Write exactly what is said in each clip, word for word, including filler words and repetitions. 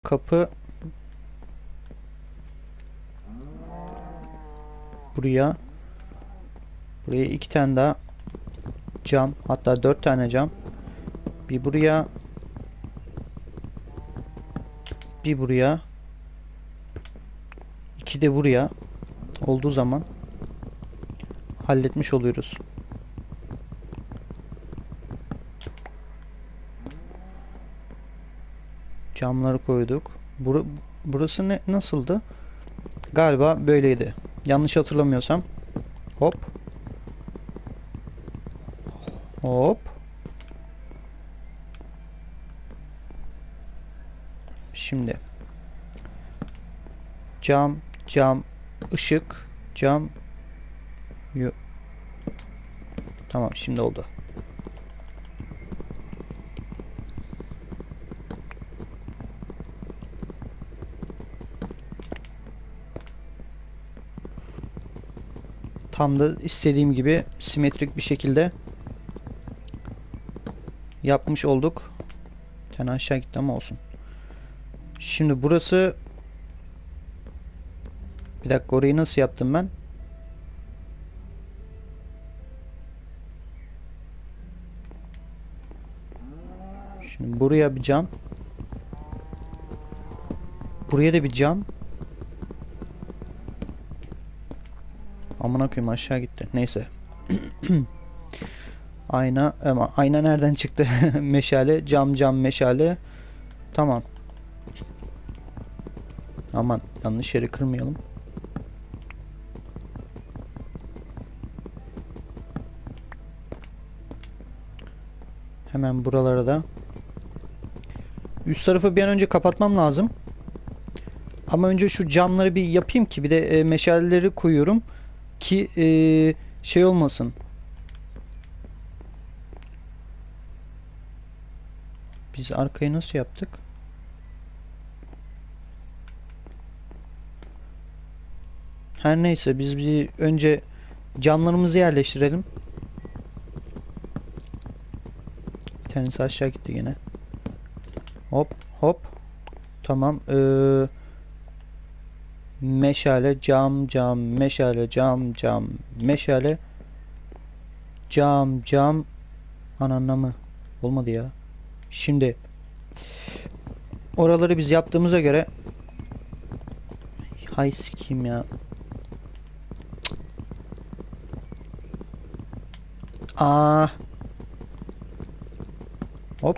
Kapı buraya. Buraya iki tane daha cam. Hatta dört tane cam. Bir buraya. Bir buraya. İki de buraya. Olduğu zaman halletmiş oluyoruz. Camları koyduk. Bur burası ne nasıldı? Galiba böyleydi. Yanlış hatırlamıyorsam. Hop. Hop. Şimdi cam, cam, ışık, cam. Yo. Tamam, şimdi oldu. Tam da istediğim gibi simetrik bir şekilde yapmış olduk. Bir tane aşağı gitti ama olsun. Şimdi burası, bir dakika, orayı nasıl yaptım ben? Şimdi buraya bir cam. Buraya da bir cam. Amına koyayım, aşağı gitti. Neyse. Ayna, ama ayna nereden çıktı? Meşale, cam, cam, meşale. Tamam. Aman yanlış yeri kırmayalım. Hemen buralara da. Üst tarafı bir an önce kapatmam lazım. Ama önce şu camları bir yapayım ki, bir de e, meşaleleri koyuyorum ki e, şey olmasın. Biz arkayı nasıl yaptık? Her neyse, biz bir önce camlarımızı yerleştirelim. Bir tanesi aşağı gitti yine. Hop hop. Tamam. Ee, meşale, cam, cam, meşale, cam, cam, meşale, cam, cam. Ananla mı? Olmadı ya. Şimdi oraları biz yaptığımıza göre, hay sikeyim ya. Aa. Hop.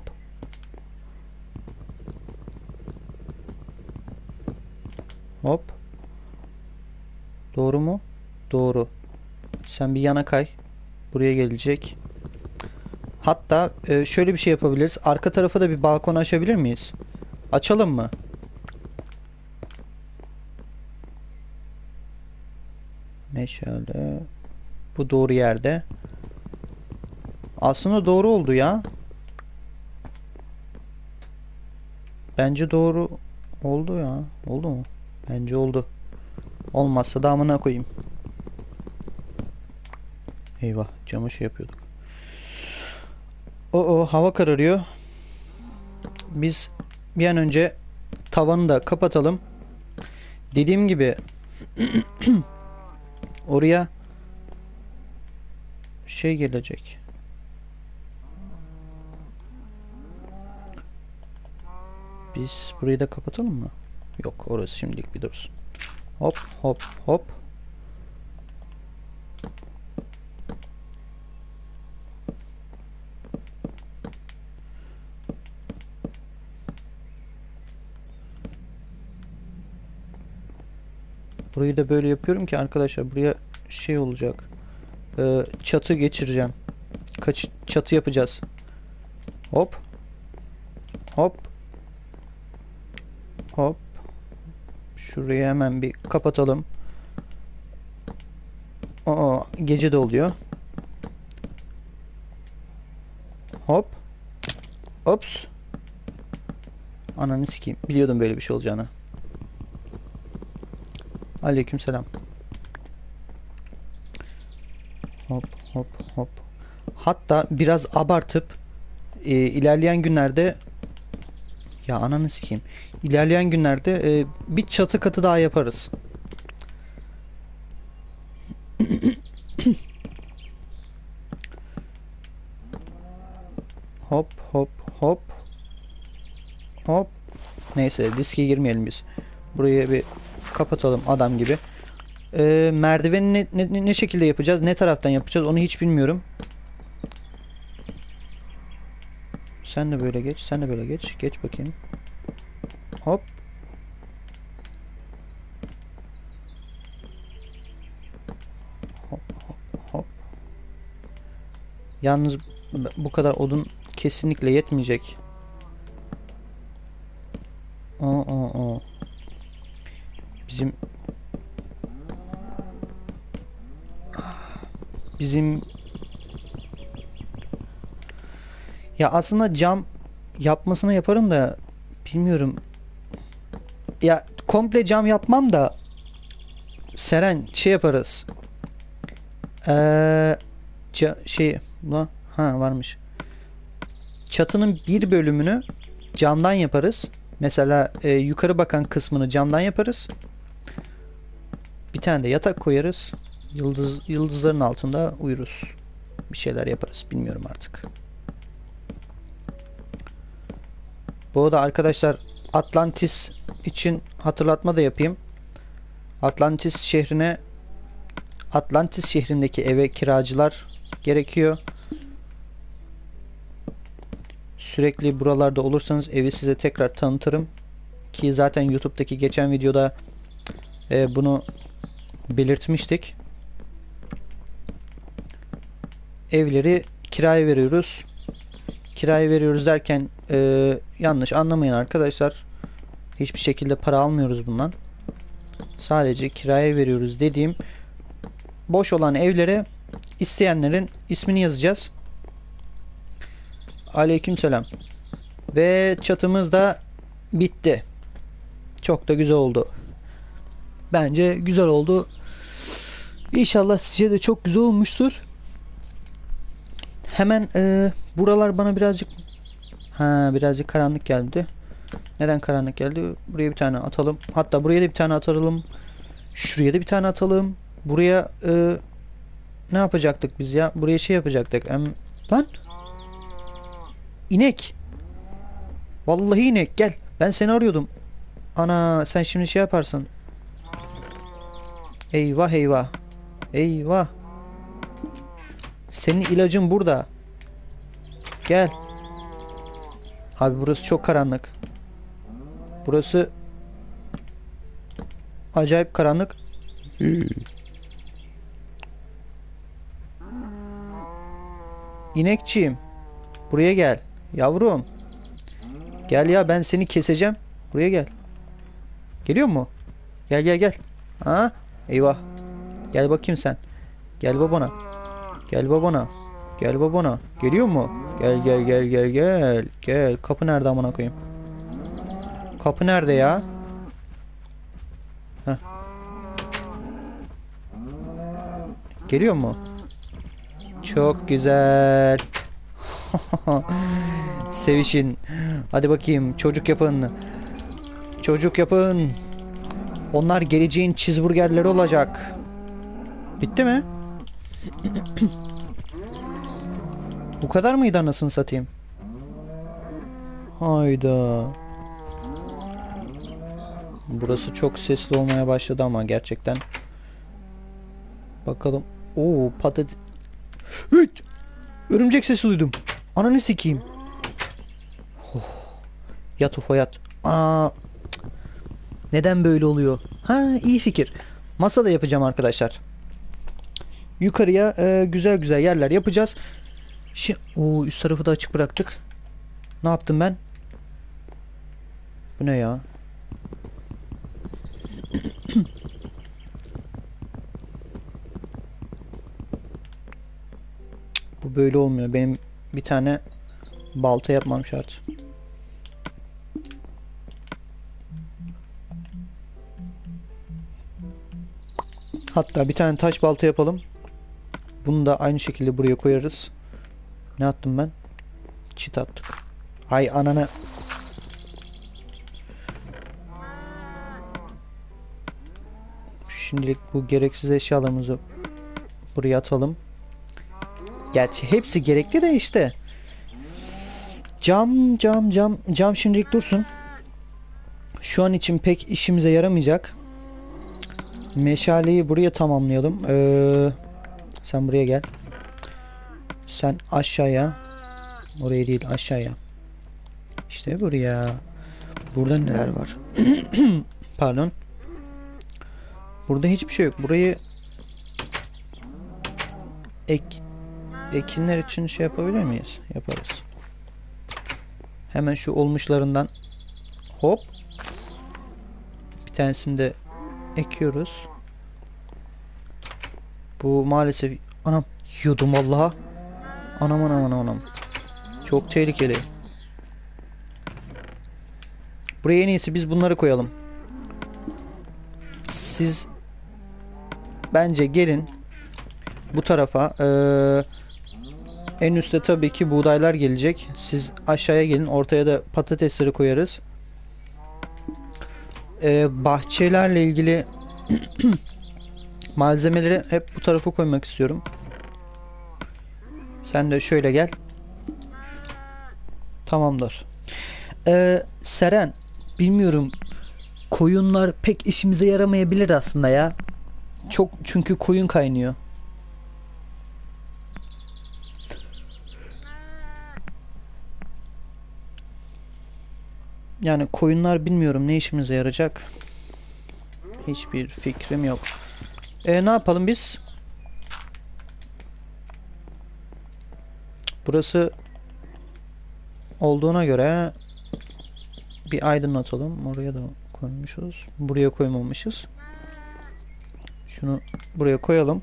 Hop. Doğru mu? Doğru. Sen bir yana kay. Buraya gelecek. Hatta e, şöyle bir şey yapabiliriz. Arka tarafa da bir balkon açabilir miyiz? Açalım mı? Meşale. Bu doğru yerde. Aslında doğru oldu ya. Bence doğru oldu ya. Oldu mu? Bence oldu. Olmazsa da amına koyayım. Eyvah, camı şey yapıyorduk. O o hava kararıyor. Biz bir an önce tavanı da kapatalım. Dediğim gibi oraya şey gelecek. Biz burayı da kapatalım mı? Yok, orası şimdilik bir dursun. Hop hop hop. Burayı da böyle yapıyorum ki arkadaşlar, buraya şey olacak. Ee, çatı geçireceğim. Kaç çatı yapacağız. Hop. Hop. Hop. Şurayı hemen bir kapatalım. Aa, gece de oluyor. Hop. Ops. Ananı sikeyim. Biliyordum böyle bir şey olacağını. Aleykümselam. Hop hop hop. Hatta biraz abartıp e, ilerleyen günlerde Ya ananı sikeyim. İlerleyen günlerde e, bir çatı katı daha yaparız. Hop hop hop hop. Neyse riske girmeyelim biz. Burayı bir kapatalım adam gibi. Ee, merdiveni ne, ne, ne şekilde yapacağız? Ne taraftan yapacağız? Onu hiç bilmiyorum. Sen de böyle geç. Sen de böyle geç. Geç bakayım. Hop. Hop hop hop. Yalnız bu kadar odun kesinlikle yetmeyecek. Aa, aa, aa. Bizim bizim ya aslında cam yapmasını yaparım da bilmiyorum. Ya komple cam yapmam da Seren şey yaparız. Ee, ca- şey la ha varmış. Çatının bir bölümünü camdan yaparız. Mesela e, yukarı bakan kısmını camdan yaparız. Bir tane de yatak koyarız. Yıldız yıldızların altında uyuruz. Bir şeyler yaparız. Bilmiyorum artık. Bu arada arkadaşlar Atlantis için hatırlatma da yapayım. Atlantis şehrine Atlantis şehrindeki eve kiracılar gerekiyor. Sürekli buralarda olursanız evi size tekrar tanıtırım. Ki zaten YouTube'daki geçen videoda e, bunu belirtmiştik. Evleri kiraya veriyoruz. Kiraya veriyoruz derken e, yanlış anlamayın arkadaşlar. Hiçbir şekilde para almıyoruz bundan. Sadece kiraya veriyoruz dediğim boş olan evlere isteyenlerin ismini yazacağız. Aleykümselam. Ve çatımız da bitti. Çok da güzel oldu. Bence güzel oldu. İnşallah sizce de çok güzel olmuştur. Hemen e, buralar bana birazcık ha birazcık karanlık geldi. Neden karanlık geldi? Buraya bir tane atalım. Hatta buraya da bir tane atalım. Şuraya da bir tane atalım. Buraya e, ne yapacaktık biz ya? Buraya şey yapacaktık. Em, lan inek. Vallahi inek gel. Ben seni arıyordum. Ana sen şimdi şey yaparsın. Eyvah eyvah. Eyvah. Senin ilacın burada. Gel. Abi burası çok karanlık. Burası acayip karanlık. İnekçiyim. Buraya gel. Yavrum. Gel ya ben seni keseceğim. Buraya gel. Geliyor mu? Gel gel gel. Ha? Eyvah. Gel bakayım sen. Gel babana. Gel babana. Gel babana. Geliyor mu? Gel gel gel gel gel. Gel. Kapı nerede amına koyayım? Kapı nerede ya? Heh. Geliyor mu? Çok güzel. Sevişin. Hadi bakayım çocuk yapın. Çocuk yapın. Onlar geleceğin cheeseburgerleri olacak. Bitti mi? Bu kadar mıydı anasını satayım? Hayda. Burası çok sesli olmaya başladı ama gerçekten. Bakalım. Oo patates. Hıt! Örümcek sesi duydum. Ananı sikeyim. Oh. Yat ufo yat. Aa. Neden böyle oluyor? Ha iyi fikir. Masa da yapacağım arkadaşlar. Yukarıya e, güzel güzel yerler yapacağız. Şimdi, oo, üst tarafı da açık bıraktık. Ne yaptım ben? Bu ne ya? Bu böyle olmuyor. Benim bir tane balta yapmam şart. Hatta bir tane taş balta yapalım. Bunu da aynı şekilde buraya koyarız. Ne attım ben? Çit attık. Hay ananı. Şimdilik bu gereksiz eşyalarımızı buraya atalım. Gerçi hepsi gerekli de işte. Cam, cam, cam, cam şimdilik dursun. Şu an için pek işimize yaramayacak. Meşaleyi buraya tamamlayalım. Ee, sen buraya gel. Sen aşağıya. Oraya değil, aşağıya. İşte buraya. Burada neler var? Pardon. Burada hiçbir şey yok. Burayı ek ekinler için şey yapabilir miyiz? Yaparız. Hemen şu olmuşlarından hop. Bir tanesini de ekiyoruz. Bu maalesef anam yiyordum vallahi. Anam anam anam anam. Çok tehlikeli. Buraya en iyisi biz bunları koyalım. Siz bence gelin bu tarafa. Ee, en üstte tabii ki buğdaylar gelecek. Siz aşağıya gelin. Ortaya da patatesleri koyarız. Ee, bahçelerle ilgili malzemeleri hep bu tarafa koymak istiyorum. Sen de şöyle gel. Tamamdır. Ee, Seren, bilmiyorum. Koyunlar pek işimize yaramayabilir aslında ya. Çok çünkü koyun kaynıyor. Yani koyunlar bilmiyorum ne işimize yarayacak. Hiçbir fikrim yok. E, ne yapalım biz? Burası olduğuna göre bir aydınlatalım. Oraya da koymuşuz. Buraya koymamışız. Şunu buraya koyalım.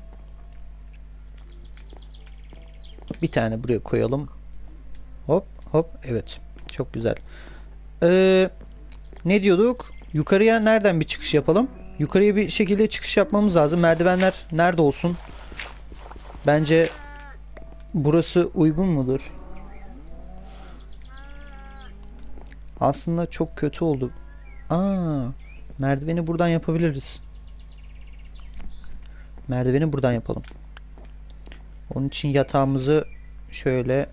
Bir tane buraya koyalım. Hop hop, evet. Çok güzel. Ee, ne diyorduk? Yukarıya nereden bir çıkış yapalım? Yukarıya bir şekilde çıkış yapmamız lazım. Merdivenler nerede olsun? Bence burası uygun mudur? Aslında çok kötü oldu. Aa, merdiveni buradan yapabiliriz. Merdiveni buradan yapalım. Onun için yatağımızı şöyle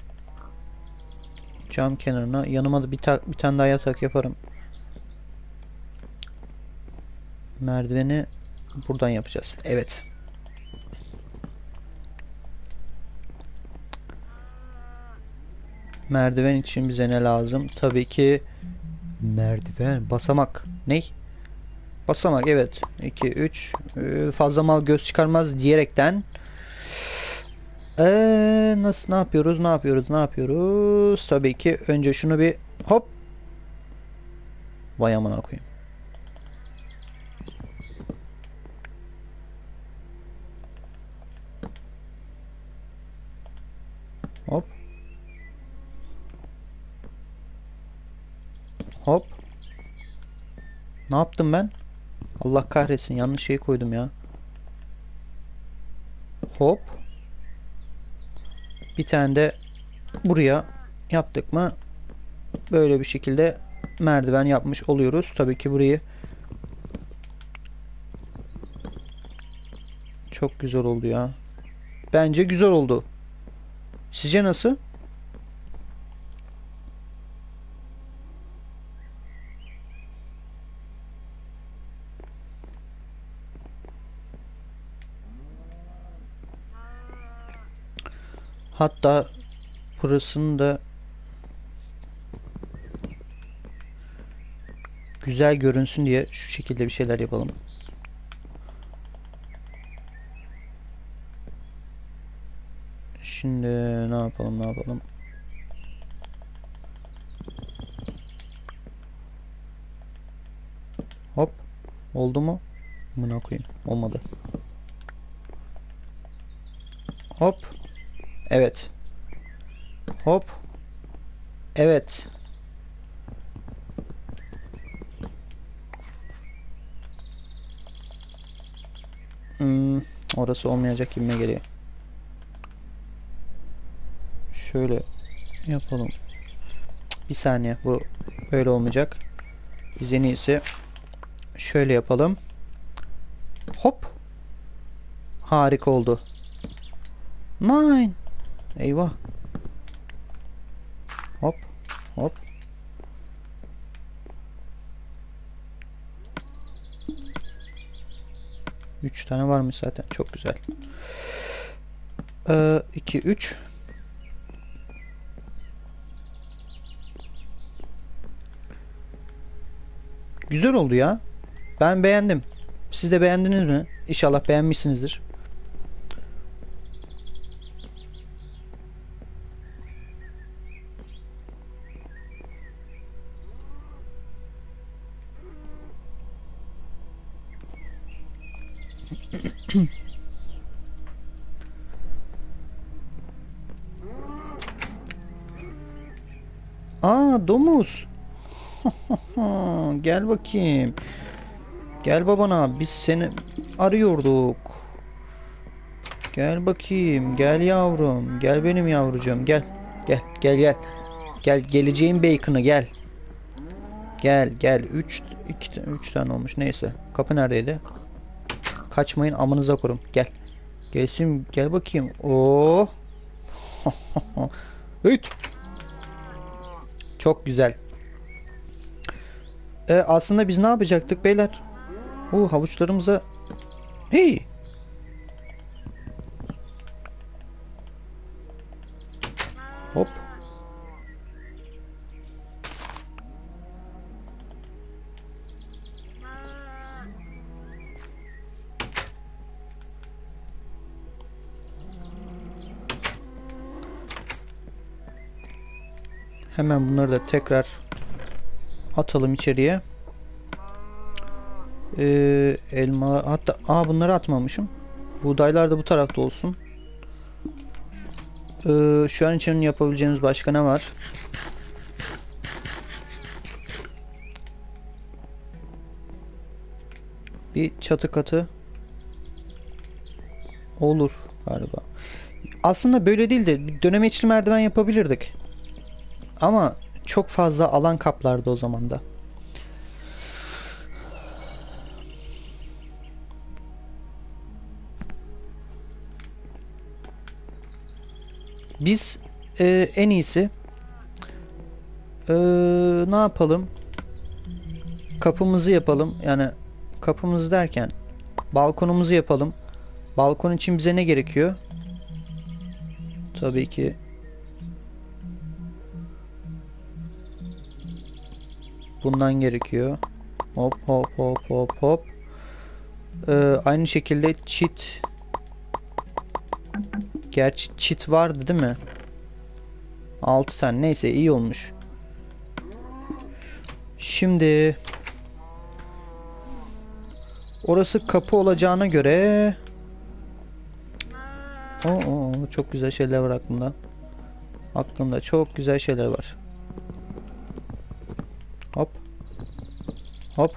cam kenarına, yanıma da bir, bir tane daha yatak yaparım. Merdiveni buradan yapacağız. Evet. Merdiven için bize ne lazım? Tabii ki merdiven, basamak. Ney? Basamak, evet. iki üç fazla mal göz çıkarmaz diyerekten ee, nasıl, ne yapıyoruz? Ne yapıyoruz? Ne yapıyoruz? Tabii ki önce şunu bir hop. Vay amına koyayım. Hop. Hop. Ne yaptım ben? Allah kahretsin, yanlış şey koydum ya. Hop. Bir tane de buraya yaptık mı böyle bir şekilde merdiven yapmış oluyoruz. Tabii ki burayı çok güzel oldu ya. Bence güzel oldu. Sizce nasıl? Hatta burasını da güzel görünsün diye şu şekilde bir şeyler yapalım. Şimdi ne yapalım ne yapalım? Hop. Oldu mu? Buna koyayım. Olmadı. Hop. Evet. Hop. Evet. Hmm, orası olmayacak gibime geliyor. Şöyle yapalım. Bir saniye, bu böyle olmayacak. Biz en iyisi şöyle yapalım. Hop. Harika oldu. Nine. Eyvah. Hop. Hop. Üç tane varmış zaten. Çok güzel. Ee, iki, üç. Güzel oldu ya. Ben beğendim. Siz de beğendiniz mi? İnşallah beğenmişsinizdir. Aa, domuz. Gel bakayım. Gel babana. Biz seni arıyorduk. Gel bakayım. Gel yavrum. Gel benim yavrucuğum. Gel. Gel. Gel gel. Gel geleceğin bacon'ı gel. Gel gel. üç iki üç tane olmuş. Neyse. Kapı neredeydi? Kaçmayın, amınıza korum. Gel. Gelsin, gel bakayım. Oo. Hıt. Çok güzel. E, aslında biz ne yapacaktık beyler? Oo, havuçlarımıza. Hey. Hop. Hemen bunları da tekrar atalım içeriye. Ee, elma hatta aa bunları atmamışım. Buğdaylar da bu tarafta olsun. Ee, şu an için yapabileceğimiz başka ne var? Bir çatı katı olur galiba. Aslında böyle değil de bir dönemeçli merdiven yapabilirdik. Ama çok fazla alan kaplardı o zaman da. Biz e, en iyisi e, ne yapalım? Kapımızı yapalım. Yani kapımızı derken balkonumuzu yapalım. Balkon için bize ne gerekiyor? Tabii ki bundan gerekiyor. Hop hop hop hop hop. Ee, aynı şekilde çit. Gerçi çit vardı değil mi? altı tane. Neyse, iyi olmuş. Şimdi orası kapı olacağına göre Oo, çok güzel şeyler var aklımda. Aklımda çok güzel şeyler var. Hop. Hop.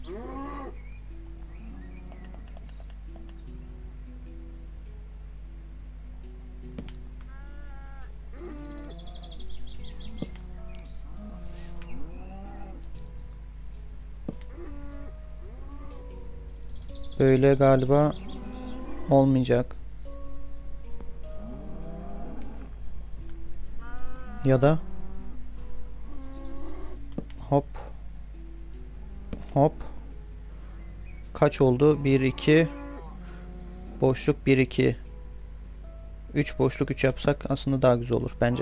Böyle galiba olmayacak. Ya da hop. Hop. Kaç oldu? bir iki boşluk bir iki üç boşluk üç yapsak aslında daha güzel olur bence.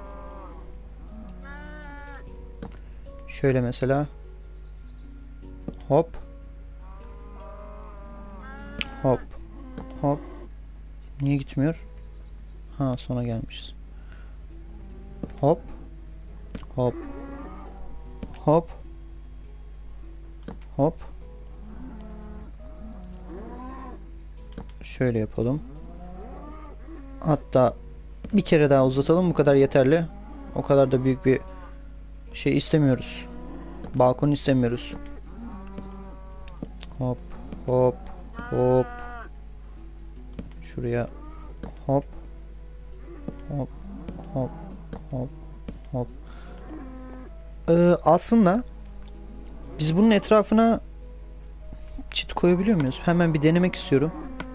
Şöyle mesela hop hop hop. Niye gitmiyor? Ha, sona gelmişiz. Hop hop hop hop. Şöyle yapalım. Hatta bir kere daha uzatalım, bu kadar yeterli. O kadar da büyük bir şey istemiyoruz. Balkon istemiyoruz. Hop hop hop. Şuraya hop hop hop hop hop. Ee, aslında biz bunun etrafına Çit koyabiliyor muyuz? Hemen bir denemek istiyorum.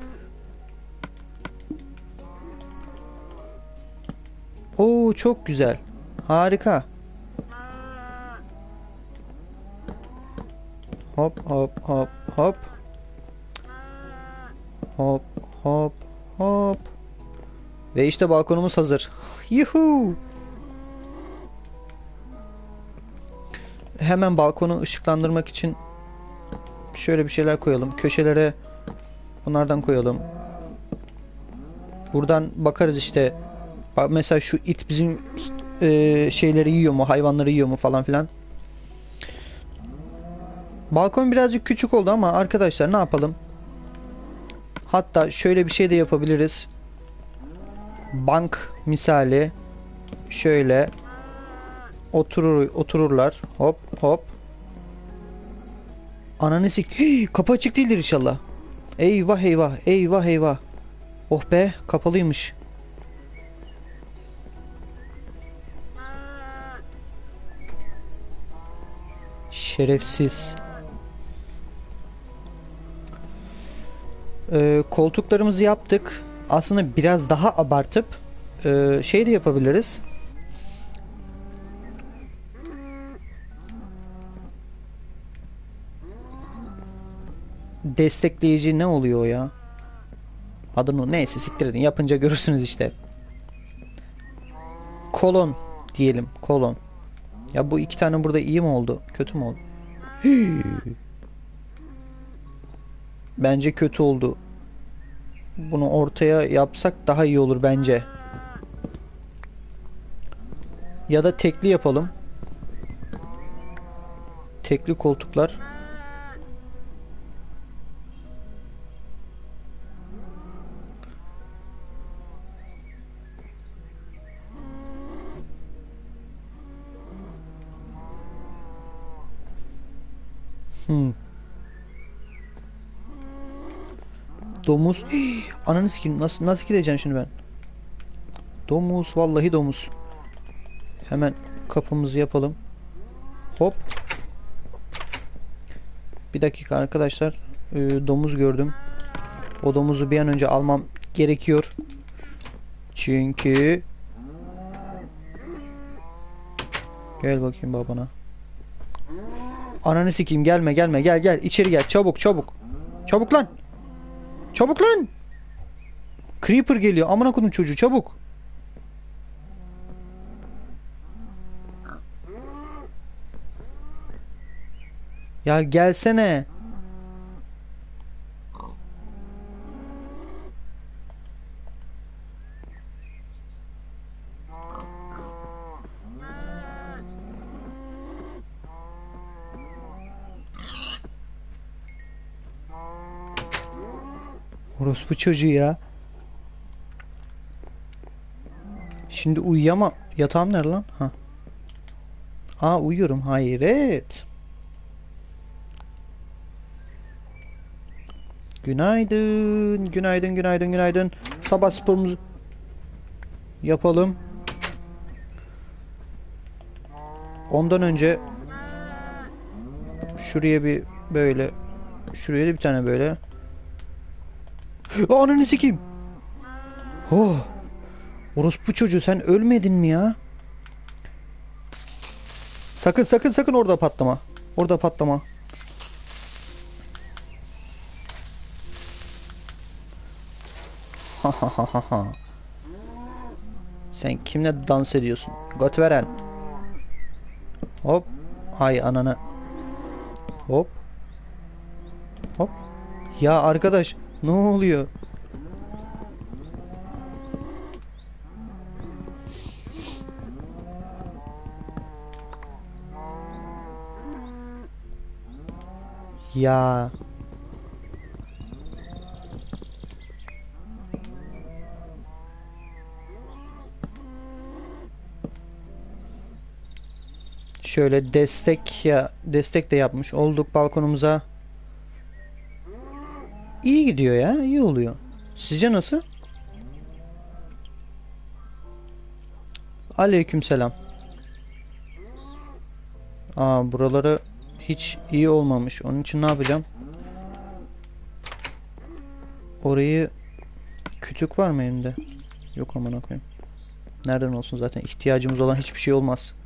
Oo, çok güzel. Harika. Hop hop hop hop. Hop hop hop. Ve işte balkonumuz hazır. Yuhu. Hemen balkonu ışıklandırmak için şöyle bir şeyler koyalım. Köşelere bunlardan koyalım. Buradan bakarız işte. Bak mesela şu it bizim e, şeyleri yiyor mu, hayvanları yiyor mu falan filan. Balkon birazcık küçük oldu ama arkadaşlar ne yapalım? Hatta şöyle bir şey de yapabiliriz. Bank misali şöyle oturur otururlar. Hop hop. Ananı sik. Hii, kapı açık değildir inşallah. Eyvah eyvah eyvah eyvah. Oh be, kapalıymış. Şerefsiz. Ee, koltuklarımızı yaptık. Aslında biraz daha abartıp e, şey de yapabiliriz. Destekleyici ne oluyor o ya? Adını neyse siktir edin. Yapınca görürsünüz işte. Kolon diyelim. Kolon. Ya bu iki tane burada iyi mi oldu? Kötü mü oldu? Hii. Bence kötü oldu. Bunu ortaya yapsak daha iyi olur bence. Ya da tekli yapalım. Tekli koltuklar. Hmm. Domuz. Hii, ananı sikeyim. Nasıl, nasıl gideceğim şimdi ben? Domuz. Vallahi domuz. Hemen kapımızı yapalım. Hop. Bir dakika arkadaşlar. Ee, domuz gördüm. O domuzu bir an önce almam gerekiyor. Çünkü gel bakayım babana. Ananı sikeyim, gelme gelme, gel gel içeri gel, çabuk çabuk. Çabuk lan. Çabuk lan. Creeper geliyor. Amına koydum çocuğu, çabuk. Ya gelsene. Orospu çocuğu ya. Şimdi uyuyama. Yatağım nerede lan? Ha. Aa, uyuyorum. Hayret. Günaydın. Günaydın, günaydın, günaydın. Sabah sporumuzu yapalım. Ondan önce şuraya bir böyle, şuraya da bir tane böyle. Ananı sikeyim. Oh. Orospu çocuğu, sen ölmedin mi ya? Sakın sakın sakın orada patlama. Orada patlama. Ha ha ha ha ha. Sen kimle dans ediyorsun? Göt veren. Hop. Ay ananı. Hop. Hop. Ya arkadaş, ne oluyor? Ya. Şöyle destek ya destek de yapmış olduk balkonumuza. İyi gidiyor ya, iyi oluyor. Sizce nasıl? Aleykümselam. Aa, buraları hiç iyi olmamış. Onun için ne yapacağım? Orayı kütük var mı elimde? Yok amına koyayım. Nereden olsun, zaten ihtiyacımız olan hiçbir şey olmaz.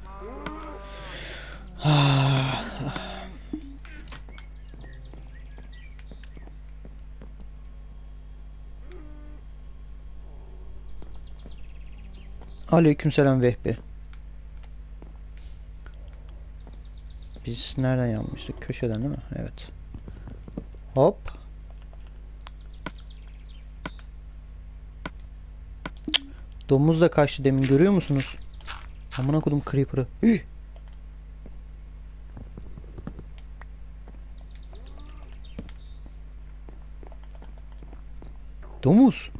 Aleykümselam Vehbi. Biz nereden yanmıştık? Köşeden değil mi? Evet. Hop. Domuz da kaçtı demin, görüyor musunuz? Amına kodum creeper'ı. Üh! Domuz.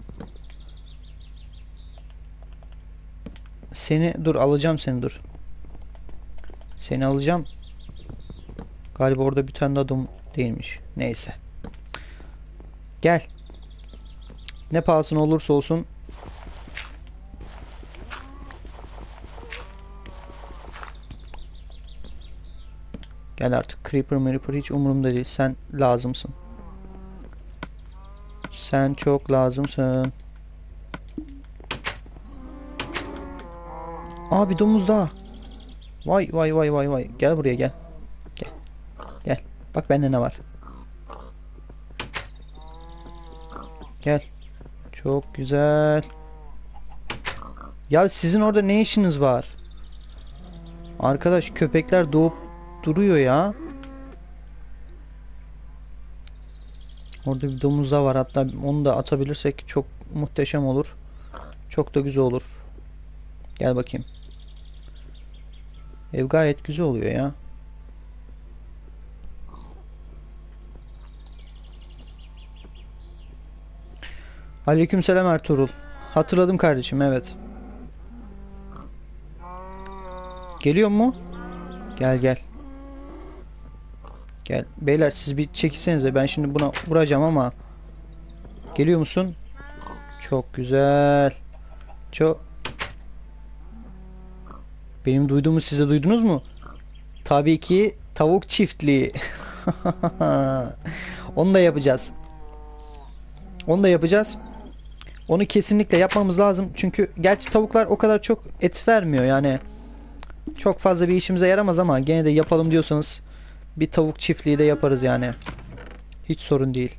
Seni dur, alacağım seni, dur. Seni alacağım. Galiba orada bir tane daha domuz değilmiş. Neyse. Gel. Ne pahasına olursa olsun. Gel artık. Creeper Creeper hiç umurumda değil. Sen lazımsın. Sen çok lazımsın. Abi domuz daha. Vay vay vay vay vay. Gel buraya, gel. Gel. Gel. Bak bende ne var. Gel. Çok güzel. Ya sizin orada ne işiniz var? Arkadaş, köpekler doğup duruyor ya. Orada bir domuz da var, hatta onu da atabilirsek çok muhteşem olur. Çok da güzel olur. Gel bakayım. Ev gayet güzel oluyor ya. Aleykümselam Ertuğrul. Hatırladım kardeşim, evet. Geliyor mu? Gel gel. Gel. Beyler siz bir çekilsenize, ben şimdi buna vuracağım ama. Geliyor musun? Çok güzel. Çok. Benim duyduğumu siz de duydunuz mu? Tabii ki tavuk çiftliği. Onu da yapacağız. Onu da yapacağız. Onu kesinlikle yapmamız lazım. Çünkü gerçi tavuklar o kadar çok et vermiyor yani. Çok fazla bir işimize yaramaz ama gene de yapalım diyorsanız bir tavuk çiftliği de yaparız yani. Hiç sorun değil.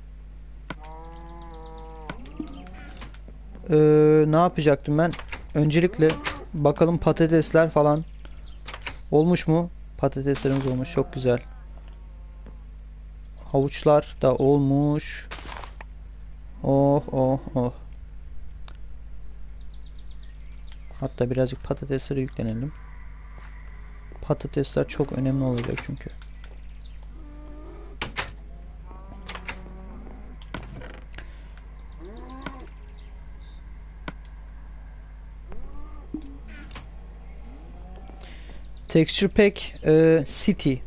Ee, ne yapacaktım ben? Öncelikle bakalım patatesler falan olmuş mu? Patateslerimiz olmuş. Çok güzel. Havuçlar da olmuş. Oh oh oh. Hatta birazcık patateslere yüklenelim. Patatesler çok önemli olacak çünkü. Texture Pack e, City.